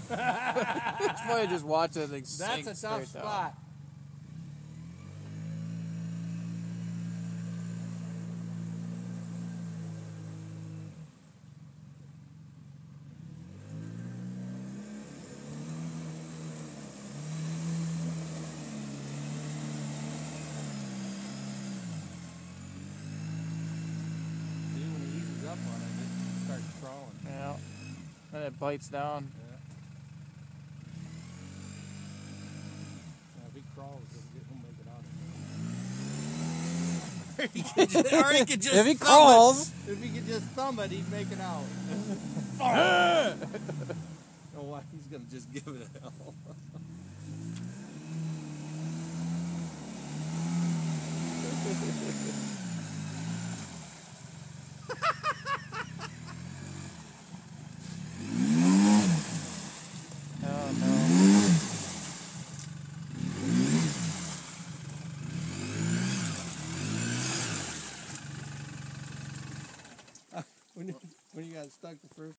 It's funny just watching it. That's a tough spot. Up on it, it starts crawling. Yeah. Then it bites down. Yeah. If he crawls, he'll make it out. Or he could just if he crawls. If he could just thumb it, he'd make it out. Oh, why he's gonna just give it a hell. When you got stuck the first